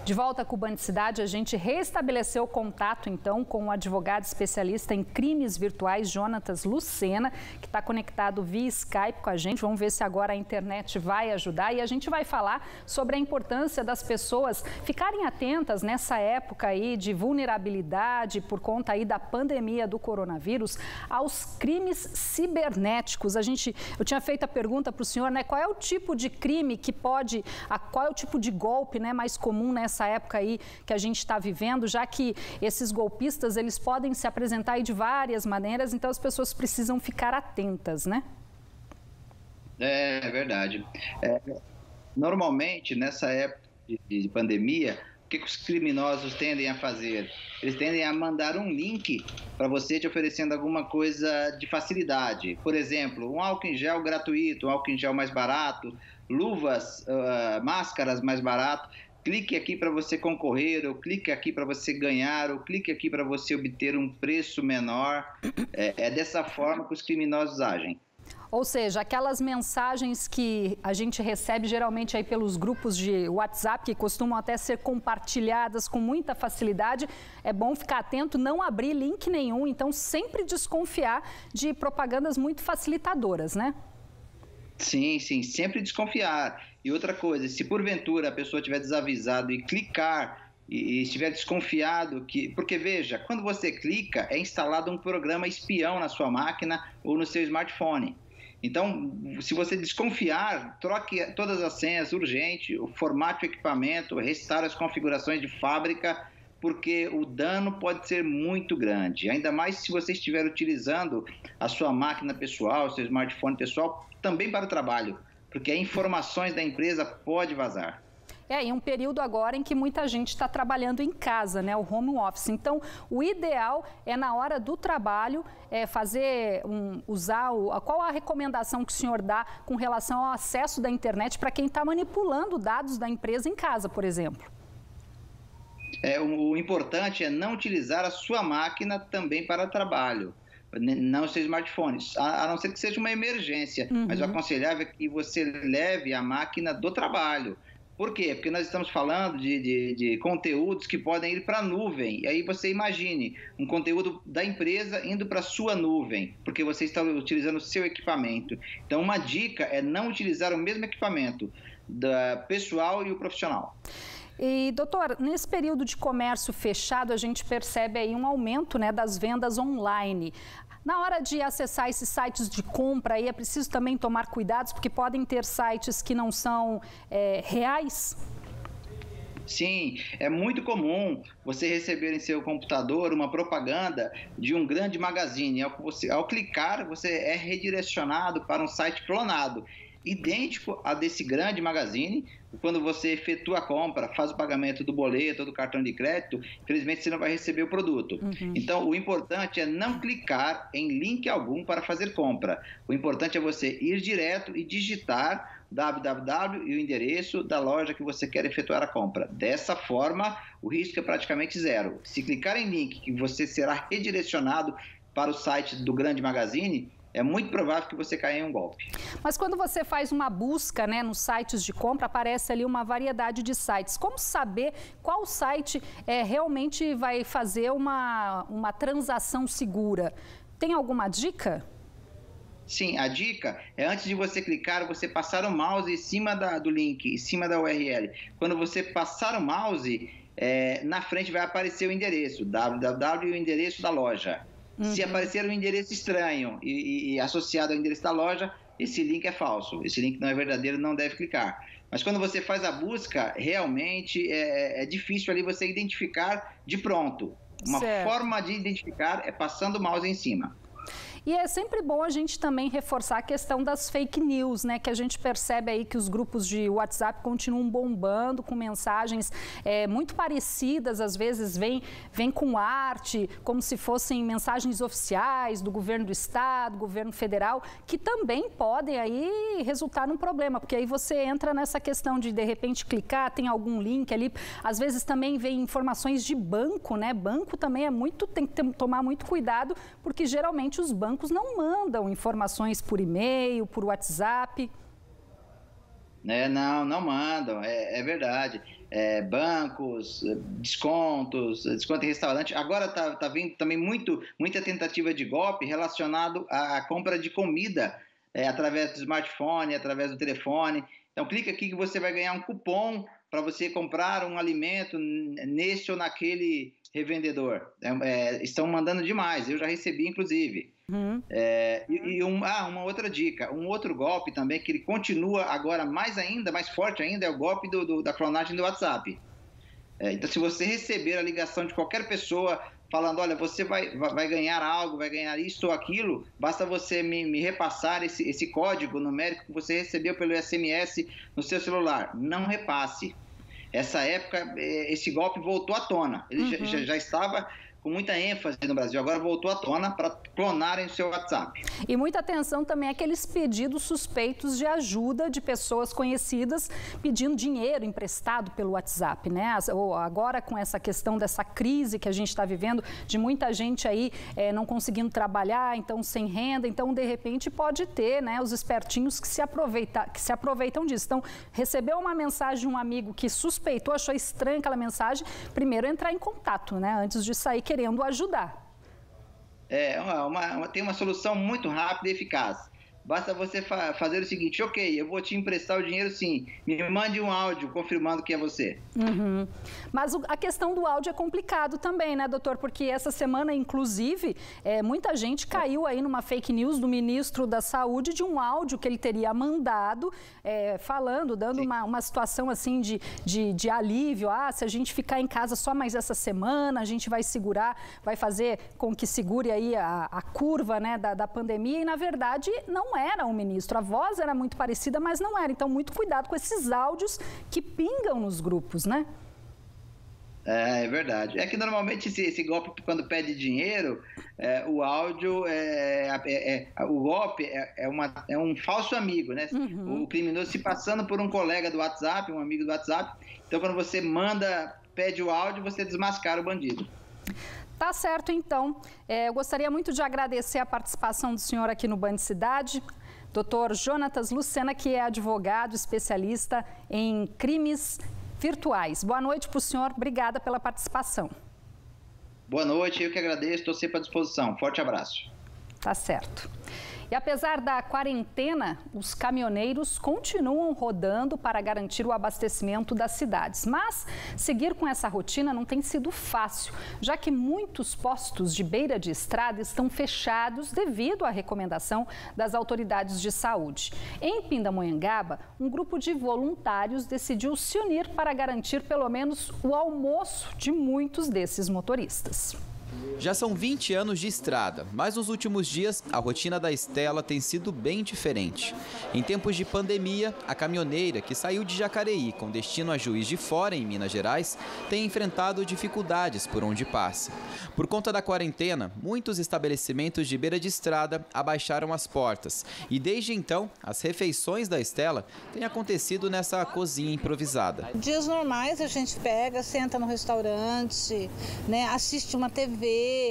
De volta com o Band Cidade, a gente restabeleceu o contato, então, com o advogado especialista em crimes virtuais, Jonatas Lucena, que está conectado via Skype com a gente. Vamos ver se agora a internet vai ajudar. E a gente vai falar sobre a importância das pessoas ficarem atentas nessa época aí de vulnerabilidade por conta aí da pandemia do coronavírus aos crimes cibernéticos. Eu tinha feito a pergunta para o senhor, né, qual é o tipo de crime que pode, qual é o tipo de golpe, né, mais comum nessa época aí que a gente está vivendo, já que esses golpistas, eles podem se apresentar aí de várias maneiras, então as pessoas precisam ficar atentas, né? É verdade. Normalmente, nessa época de pandemia, o que os criminosos tendem a fazer? Eles tendem a mandar um link para você te oferecendo alguma coisa de facilidade. Por exemplo, um álcool em gel gratuito, um álcool em gel mais barato, luvas, máscaras mais barato. Clique aqui para você concorrer, ou clique aqui para você ganhar, ou clique aqui para você obter um preço menor. É dessa forma que os criminosos agem. Ou seja, aquelas mensagens que a gente recebe geralmente aí pelos grupos de WhatsApp, que costumam até ser compartilhadas com muita facilidade, é bom ficar atento, não abrir link nenhum, então sempre desconfiar de propagandas muito facilitadoras, né? Sim, sempre desconfiar. E outra coisa, se porventura a pessoa estiver desavisado e clicar e estiver desconfiado, porque veja, quando você clica, é instalado um programa espião na sua máquina ou no seu smartphone. Então, se você desconfiar, troque todas as senhas urgente, formate o equipamento, restaure as configurações de fábrica, porque o dano pode ser muito grande. Ainda mais se você estiver utilizando a sua máquina pessoal, seu smartphone pessoal, também para o trabalho, porque informações da empresa podem vazar. Em um período agora em que muita gente está trabalhando em casa, né, o home office. Então, o ideal é na hora do trabalho qual a recomendação que o senhor dá com relação ao acesso da internet para quem está manipulando dados da empresa em casa, por exemplo? O importante é não utilizar a sua máquina também para trabalho, não o seu smartphone, a não ser que seja uma emergência. Mas o aconselhável é que você leve a máquina do trabalho. Por quê? Porque nós estamos falando de conteúdos que podem ir para a nuvem. E aí você imagine um conteúdo da empresa indo para a sua nuvem, porque você está utilizando o seu equipamento. Então, uma dica é não utilizar o mesmo equipamento da pessoal e o profissional. E, doutor, nesse período de comércio fechado, a gente percebe aí um aumento, né, das vendas online. Na hora de acessar esses sites de compra, aí é preciso também tomar cuidados, porque podem ter sites que não são reais? Sim, é muito comum você receber em seu computador uma propaganda de um grande magazine. Ao clicar, você é redirecionado para um site clonado, idêntico a desse grande magazine. Quando você efetua a compra, faz o pagamento do boleto ou do cartão de crédito, infelizmente você não vai receber o produto. Então, o importante é não clicar em link algum para fazer compra. O importante é você ir direto e digitar www e o endereço da loja que você quer efetuar a compra. Dessa forma, o risco é praticamente zero. Se clicar em link, que você será redirecionado para o site do grande magazine, é muito provável que você caia em um golpe. Mas quando você faz uma busca, né, nos sites de compra, aparece ali uma variedade de sites. Como saber qual site realmente vai fazer uma transação segura? Tem alguma dica? Sim, a dica é antes de você clicar, você passar o mouse em cima do link, em cima da URL. Quando você passar o mouse, na frente vai aparecer o endereço, www e o endereço da loja. Se aparecer um endereço estranho e associado ao endereço da loja, esse link é falso, esse link não é verdadeiro, não deve clicar. Mas quando você faz a busca, realmente é difícil ali você identificar de pronto. Uma forma de identificar é passando o mouse em cima. E é sempre bom a gente também reforçar a questão das fake news, né? Que a gente percebe aí que os grupos de WhatsApp continuam bombando com mensagens muito parecidas, às vezes vem com arte, como se fossem mensagens oficiais do governo do estado, governo federal, que também podem aí resultar num problema, porque aí você entra nessa questão de repente clicar, tem algum link ali, às vezes também vem informações de banco, né? Banco também tem que tomar muito cuidado, porque geralmente os bancos não mandam informações por e-mail, por WhatsApp. Não mandam, é verdade. bancos, desconto em restaurante. Agora tá vindo também muita tentativa de golpe relacionado à compra de comida através do smartphone, através do telefone. Então, clica aqui que você vai ganhar um cupom para você comprar um alimento nesse ou naquele revendedor. Estão mandando demais, eu já recebi, inclusive. Uma outra dica, um outro golpe também, que ele continua agora mais forte ainda, é o golpe da clonagem do WhatsApp. Então, se você receber a ligação de qualquer pessoa falando, olha, você vai ganhar algo, vai ganhar isso ou aquilo, basta você me repassar esse código numérico que você recebeu pelo SMS no seu celular. Não repasse. Essa época, esse golpe voltou à tona. Ele já estava com muita ênfase no Brasil, agora voltou à tona para clonarem o seu WhatsApp. E muita atenção também àqueles pedidos suspeitos de ajuda de pessoas conhecidas pedindo dinheiro emprestado pelo WhatsApp, né? Agora com essa questão dessa crise que a gente está vivendo, de muita gente aí não conseguindo trabalhar, então sem renda, então de repente pode ter, né, os espertinhos que se aproveitam disso. Então, recebeu uma mensagem de um amigo que suspeitou, achou estranha aquela mensagem, primeiro entrar em contato, né, antes de sair querendo ajudar. Tem uma solução muito rápida e eficaz. Basta você fazer o seguinte, ok, eu vou te emprestar o dinheiro sim, me mande um áudio confirmando que é você. Mas a questão do áudio é complicado também, né, doutor? Porque essa semana, inclusive, muita gente caiu aí numa fake news do ministro da Saúde de um áudio que ele teria mandado, falando, dando uma situação assim de alívio. Se a gente ficar em casa só mais essa semana, a gente vai segurar, vai fazer com que segure aí a curva, né, da pandemia, e na verdade não era um ministro. A voz era muito parecida, mas não era. Então, muito cuidado com esses áudios que pingam nos grupos, né? É verdade. É que normalmente esse golpe, quando pede dinheiro, o áudio, o golpe é um falso amigo, né? O criminoso se passando por um colega do WhatsApp, um amigo do WhatsApp. Então, quando você pede o áudio, você desmascara o bandido. Tá certo, então. Eu gostaria muito de agradecer a participação do senhor aqui no Band Cidade. Dr. Jonatas Lucena, que é advogado especialista em crimes virtuais. Boa noite para o senhor. Obrigada pela participação. Boa noite, eu que agradeço. Estou sempre à disposição. Forte abraço. Tá certo. E apesar da quarentena, os caminhoneiros continuam rodando para garantir o abastecimento das cidades. Mas seguir com essa rotina não tem sido fácil, já que muitos postos de beira de estrada estão fechados devido à recomendação das autoridades de saúde. Em Pindamonhangaba, um grupo de voluntários decidiu se unir para garantir pelo menos o almoço de muitos desses motoristas. Já são 20 anos de estrada, mas nos últimos dias a rotina da Estela tem sido bem diferente. Em tempos de pandemia, a caminhoneira que saiu de Jacareí com destino a Juiz de Fora, em Minas Gerais, tem enfrentado dificuldades por onde passa. Por conta da quarentena, muitos estabelecimentos de beira de estrada abaixaram as portas e desde então as refeições da Estela têm acontecido nessa cozinha improvisada. Dias normais a gente pega, senta no restaurante, né, assiste uma TV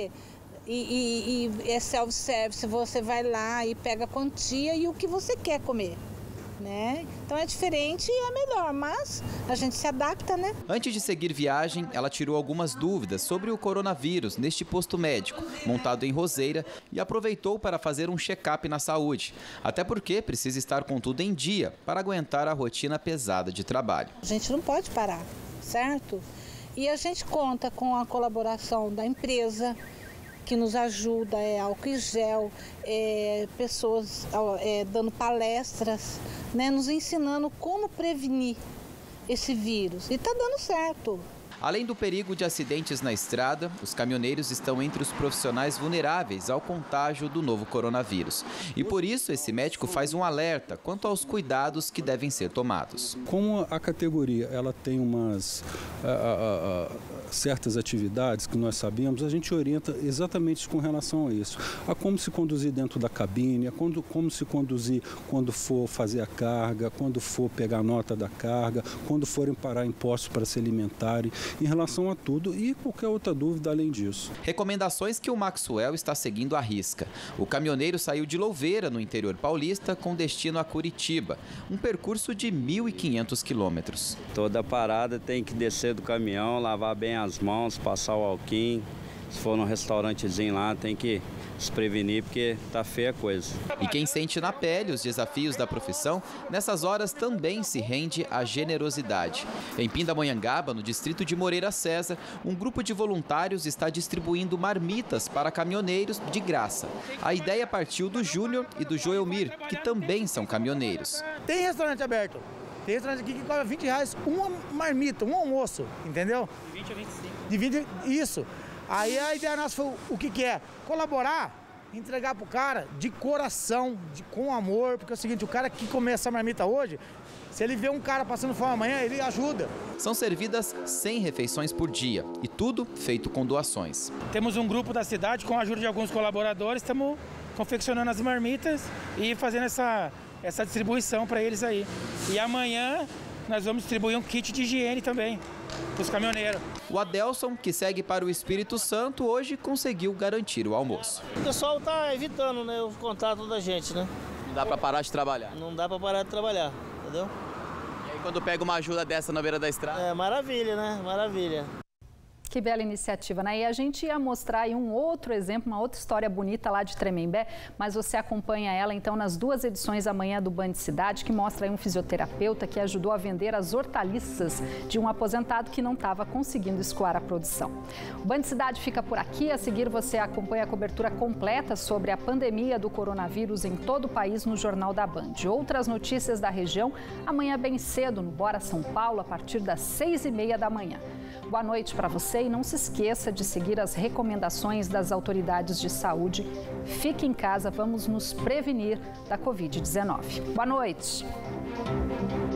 e é self-service, você vai lá e pega a quantia e o que você quer comer, né? Então é diferente e é melhor, mas a gente se adapta, né? Antes de seguir viagem, ela tirou algumas dúvidas sobre o coronavírus neste posto médico, montado em Roseira, e aproveitou para fazer um check-up na saúde. Até porque precisa estar com tudo em dia para aguentar a rotina pesada de trabalho. A gente não pode parar, certo? E a gente conta com a colaboração da empresa, que nos ajuda, álcool em gel, pessoas dando palestras, né, nos ensinando como prevenir esse vírus. E está dando certo. Além do perigo de acidentes na estrada, os caminhoneiros estão entre os profissionais vulneráveis ao contágio do novo coronavírus. E por isso, esse médico faz um alerta quanto aos cuidados que devem ser tomados. Como a categoria ela tem umas certas atividades que nós sabemos, a gente orienta exatamente com relação a isso. A como se conduzir dentro da cabine, a como se conduzir quando for fazer a carga, quando for pegar a nota da carga, quando forem parar em postos para se alimentarem. em relação a tudo e qualquer outra dúvida além disso. Recomendações que o Maxwell está seguindo à risca. O caminhoneiro saiu de Louveira, no interior paulista, com destino a Curitiba, um percurso de 1.500 quilômetros. Toda parada tem que descer do caminhão, lavar bem as mãos, passar o álcool. Se for num restaurantezinho lá, tem que se prevenir, porque tá feia a coisa. E quem sente na pele os desafios da profissão, nessas horas também se rende à generosidade. Em Pindamonhangaba, no distrito de Moreira César, um grupo de voluntários está distribuindo marmitas para caminhoneiros de graça. A ideia partiu do Júnior e do Joelmir, que também são caminhoneiros. Tem restaurante aberto. Tem restaurante aqui que cobra R$20 uma marmita, um almoço, entendeu? De 20 a 25. De 20, isso. Aí a ideia nossa foi o que é? Colaborar, entregar pro cara de coração, com amor, porque é o seguinte, o cara que come essa marmita hoje, se ele vê um cara passando fome amanhã, ele ajuda. São servidas 100 refeições por dia e tudo feito com doações. Temos um grupo da cidade, com a ajuda de alguns colaboradores, estamos confeccionando as marmitas e fazendo essa distribuição para eles aí. E amanhã nós vamos distribuir um kit de higiene também para os caminhoneiros. O Adelson, que segue para o Espírito Santo, hoje conseguiu garantir o almoço. O pessoal está evitando, né, o contato da gente, né? Não dá para parar de trabalhar? Não dá para parar de trabalhar, entendeu? E aí quando pega uma ajuda dessa na beira da estrada? É maravilha, né? Maravilha. Que bela iniciativa, né? E a gente ia mostrar aí um outro exemplo, uma outra história bonita lá de Tremembé, mas você acompanha ela então nas 2 edições amanhã do Band Cidade, que mostra aí um fisioterapeuta que ajudou a vender as hortaliças de um aposentado que não estava conseguindo escoar a produção. O Band Cidade fica por aqui. A seguir você acompanha a cobertura completa sobre a pandemia do coronavírus em todo o país no Jornal da Band. Outras notícias da região amanhã bem cedo no Bora São Paulo, a partir das 6h30 da manhã. Boa noite para você e não se esqueça de seguir as recomendações das autoridades de saúde. Fique em casa, vamos nos prevenir da Covid-19. Boa noite.